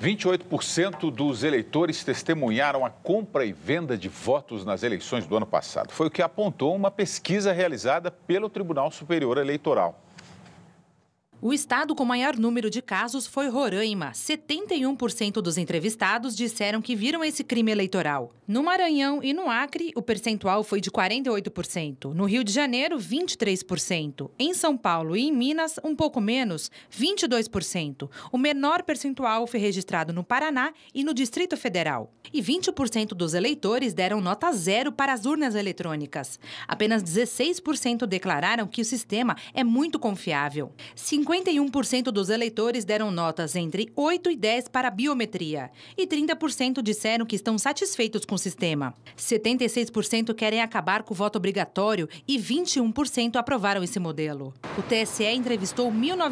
28% dos eleitores testemunharam a compra e venda de votos nas eleições do ano passado. Foi o que apontou uma pesquisa realizada pelo Tribunal Superior Eleitoral. O estado com maior número de casos foi Roraima. 71% dos entrevistados disseram que viram esse crime eleitoral. No Maranhão e no Acre, o percentual foi de 48%. No Rio de Janeiro, 23%. Em São Paulo e em Minas, um pouco menos, 22%. O menor percentual foi registrado no Paraná e no Distrito Federal. E 20% dos eleitores deram nota 0 para as urnas eletrônicas. Apenas 16% declararam que o sistema é muito confiável. 51% dos eleitores deram notas entre 8 e 10 para a biometria. E 30% disseram que estão satisfeitos com o sistema. 76% querem acabar com o voto obrigatório e 21% aprovaram esse modelo. O TSE entrevistou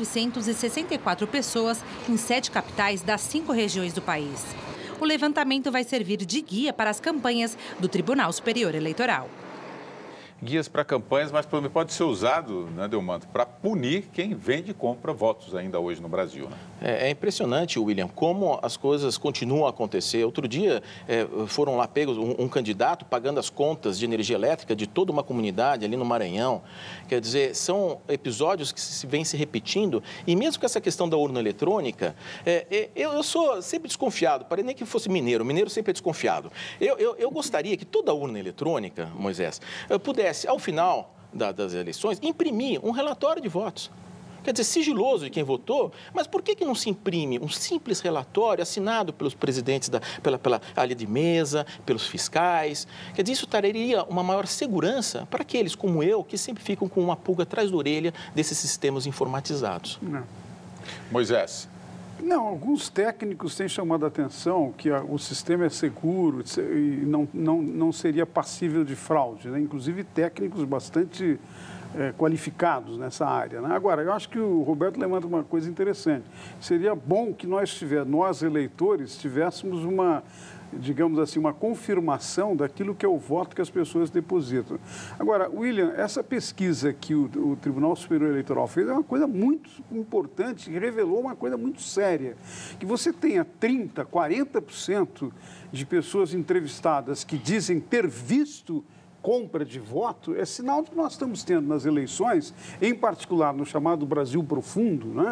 1.964 pessoas em 7 capitais das 5 regiões do país. O levantamento vai servir de guia para as campanhas do Tribunal Superior Eleitoral. Guias para campanhas, mas pode ser usado, né, Delmanto, para punir quem vende e compra votos ainda hoje no Brasil, né? É impressionante, William, como as coisas continuam a acontecer. Outro dia foram lá pegos um candidato pagando as contas de energia elétrica de toda uma comunidade ali no Maranhão. Quer dizer, são episódios que vêm se repetindo. E mesmo com essa questão da urna eletrônica, eu sou sempre desconfiado, para nem que fosse mineiro sempre é desconfiado. Eu gostaria que toda urna eletrônica, Moisés, pudesse, ao final das eleições, imprimir um relatório de votos. Quer dizer, sigiloso de quem votou, mas por que não se imprime um simples relatório assinado pelos presidentes, pela área de mesa, pelos fiscais? Quer dizer, isso traria uma maior segurança para aqueles como eu, que sempre ficam com uma pulga atrás da orelha desses sistemas informatizados. Não. Moisés. Não, alguns técnicos têm chamado a atenção que o sistema é seguro e não seria passível de fraude, né? Inclusive técnicos bastante qualificados nessa área, né? Agora, eu acho que o Roberto levanta uma coisa interessante. Seria bom que nós eleitores, tivéssemos digamos assim, uma confirmação daquilo que é o voto que as pessoas depositam. Agora, William, essa pesquisa que o Tribunal Superior Eleitoral fez é uma coisa muito importante e revelou uma coisa muito séria. Que você tenha 30%, 40% de pessoas entrevistadas que dizem ter visto compra de voto, é sinal de que nós estamos tendo nas eleições, em particular no chamado Brasil profundo, né?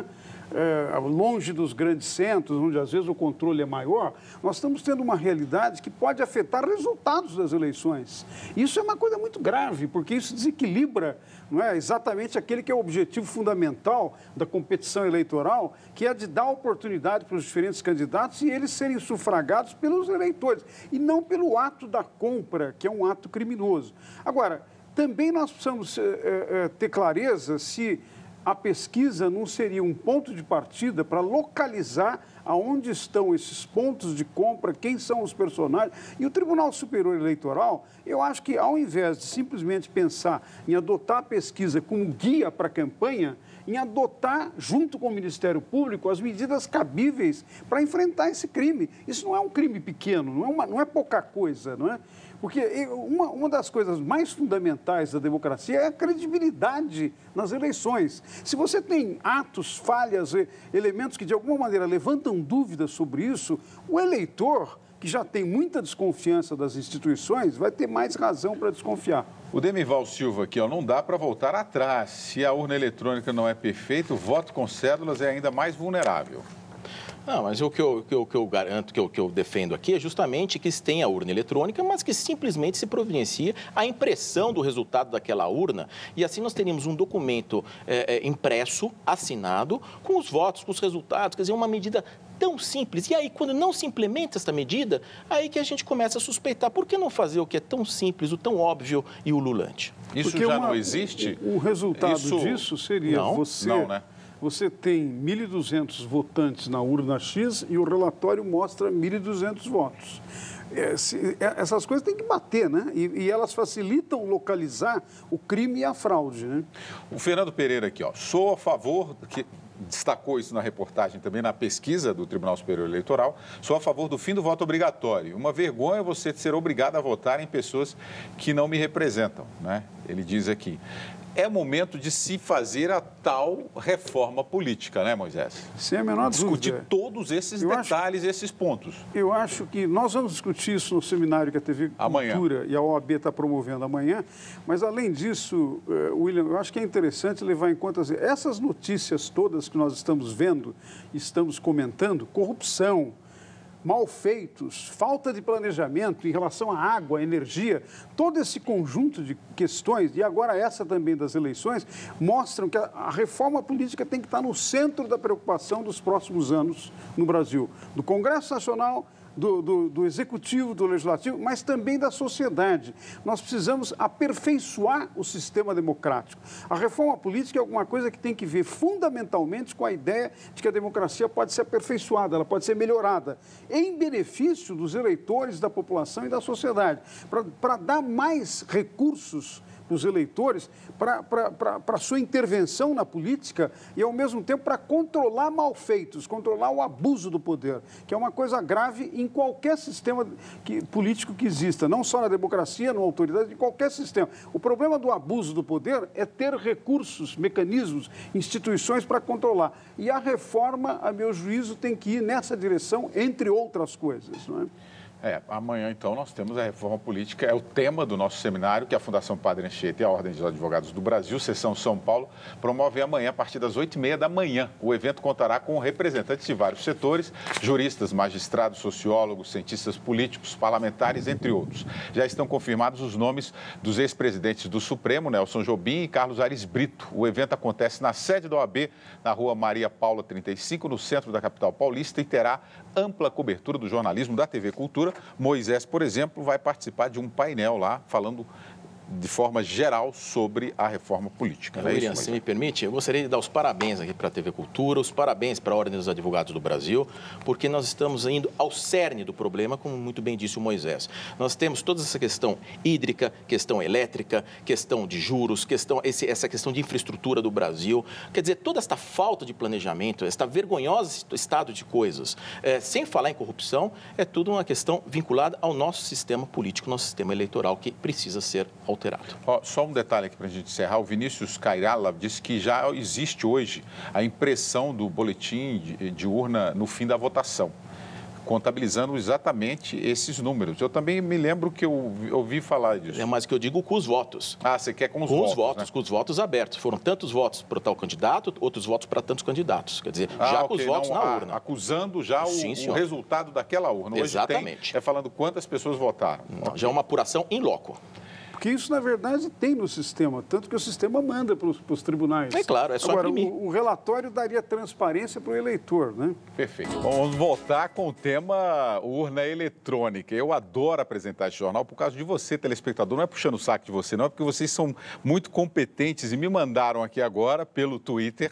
Longe dos grandes centros, onde às vezes o controle é maior, nós estamos tendo uma realidade que pode afetar resultados das eleições. Isso é uma coisa muito grave, porque isso desequilibra, não é, exatamente aquele que é o objetivo fundamental da competição eleitoral, que é de dar oportunidade para os diferentes candidatos e eles serem sufragados pelos eleitores, e não pelo ato da compra, que é um ato criminoso. Agora, também nós precisamos ter clareza se a pesquisa não seria um ponto de partida para localizar aonde estão esses pontos de compra, quem são os personagens. E o Tribunal Superior Eleitoral, eu acho que ao invés de simplesmente pensar em adotar a pesquisa como guia para a campanha, em adotar, junto com o Ministério Público, as medidas cabíveis para enfrentar esse crime. Isso não é um crime pequeno, não é pouca coisa, não é? Porque uma das coisas mais fundamentais da democracia é a credibilidade nas eleições. Se você tem atos, falhas, elementos que de alguma maneira levantam dúvidas sobre isso, o eleitor, que já tem muita desconfiança das instituições, vai ter mais razão para desconfiar. O Demival Silva aqui, não dá para voltar atrás. Se a urna eletrônica não é perfeita, o voto com cédulas é ainda mais vulnerável. Não, mas o que eu garanto, que eu defendo aqui é justamente que se tem a urna eletrônica, mas que simplesmente se providencia a impressão do resultado daquela urna e assim nós teríamos um documento impresso, assinado, com os votos, com os resultados, quer dizer, uma medida tão simples. E aí, quando não se implementa essa medida, aí que a gente começa a suspeitar. Por que não fazer o que é tão simples, o tão óbvio e ululante? Isso porque já não existe? O resultado disso seria Você tem 1.200 votantes na urna X e o relatório mostra 1.200 votos. Essas coisas têm que bater, né? E elas facilitam localizar o crime e a fraude, né? O Fernando Pereira aqui, sou a favor, que destacou isso na reportagem também, na pesquisa do Tribunal Superior Eleitoral, sou a favor do fim do voto obrigatório. Uma vergonha você ser obrigado a votar em pessoas que não me representam, né? Ele diz aqui. é momento de se fazer a tal reforma política, né, Moisés? Sem a menor Discutir dúvida. todos esses detalhes, esses pontos. Eu acho que nós vamos discutir isso no seminário que a TV Cultura e a OAB está promovendo amanhã, mas além disso, William, eu acho que é interessante levar em conta essas notícias todas que nós estamos vendo, estamos comentando, corrupção, malfeitos, falta de planejamento em relação à água, à energia, todo esse conjunto de questões, e agora essa também das eleições, mostram que a reforma política tem que estar no centro da preocupação dos próximos anos no Brasil, do Congresso Nacional, do Executivo, do Legislativo, mas também da sociedade. Nós precisamos aperfeiçoar o sistema democrático. A reforma política é alguma coisa que tem que ver fundamentalmente com a ideia de que a democracia pode ser aperfeiçoada, ela pode ser melhorada, em benefício dos eleitores, da população e da sociedade, para dar mais recursos para os eleitores, para a sua intervenção na política e, ao mesmo tempo, para controlar malfeitos, controlar o abuso do poder, que é uma coisa grave em qualquer sistema político que exista, não só na democracia, na autoridade, em qualquer sistema. O problema do abuso do poder é ter recursos, mecanismos, instituições para controlar. E a reforma, a meu juízo, tem que ir nessa direção, entre outras coisas, não é? Amanhã, então, nós temos a reforma política, é o tema do nosso seminário que a Fundação Padre Anchieta e a Ordem dos Advogados do Brasil, Seção São Paulo, promovem amanhã a partir das 8h30 da manhã. O evento contará com representantes de vários setores, juristas, magistrados, sociólogos, cientistas políticos, parlamentares, entre outros. Já estão confirmados os nomes dos ex-presidentes do Supremo, Nelson Jobim e Carlos Aires Brito. O evento acontece na sede da OAB, na rua Maria Paula 35, no centro da capital paulista, e terá ampla cobertura do jornalismo da TV Cultura. Moisés, por exemplo, vai participar de um painel lá, falando de forma geral sobre a reforma política. William, se me permite, eu gostaria de dar os parabéns aqui para a TV Cultura, os parabéns para a Ordem dos Advogados do Brasil, porque nós estamos indo ao cerne do problema, como muito bem disse o Moisés. Nós temos toda essa questão hídrica, questão elétrica, questão de juros, essa questão de infraestrutura do Brasil. Quer dizer, toda esta falta de planejamento, esta vergonhosa estado de coisas, sem falar em corrupção, é tudo uma questão vinculada ao nosso sistema político, nosso sistema eleitoral, que precisa ser alterado. Só um detalhe aqui para a gente encerrar. O Vinícius Cairala disse que já existe hoje a impressão do boletim de urna no fim da votação, contabilizando exatamente esses números. Eu também me lembro que eu ouvi falar disso. Mas que eu digo com os votos. Você quer com os votos? Né? Com os votos abertos. Foram tantos votos para tal candidato, outros votos para tantos candidatos. Quer dizer, já com os votos na urna. Acusando já o resultado daquela urna. Exatamente. Hoje falando quantas pessoas votaram. Já é uma apuração in loco. Porque isso, na verdade, tem no sistema, tanto que o sistema manda para os tribunais. É claro, é só imprimir. O relatório daria transparência para o eleitor, né? Perfeito. Vamos voltar com o tema urna eletrônica. Eu adoro apresentar esse jornal por causa de você, telespectador. Não é puxando o saco de você, não, é porque vocês são muito competentes e me mandaram aqui agora, pelo Twitter,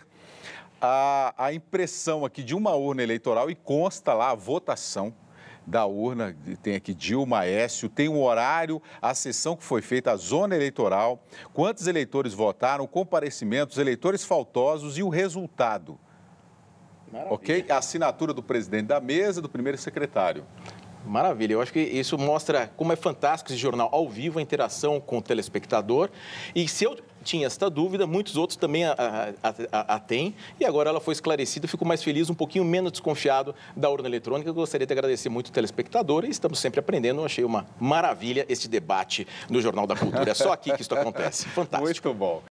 a impressão aqui de uma urna eleitoral e consta lá a votação da urna, tem aqui Dilma, Aécio, tem um horário, a sessão que foi feita, a zona eleitoral, quantos eleitores votaram, comparecimentos, eleitores faltosos e o resultado. Maravilha. Ok? A assinatura do presidente da mesa, do primeiro secretário. Maravilha, eu acho que isso mostra como é fantástico esse jornal ao vivo, a interação com o telespectador. E se eu tinha esta dúvida, muitos outros também a têm. E agora ela foi esclarecida, eu fico mais feliz, um pouquinho menos desconfiado da urna eletrônica. Eu gostaria de agradecer muito o telespectador e estamos sempre aprendendo. Eu achei uma maravilha este debate no Jornal da Cultura. É só aqui que isso acontece. Fantástico. Muito bom.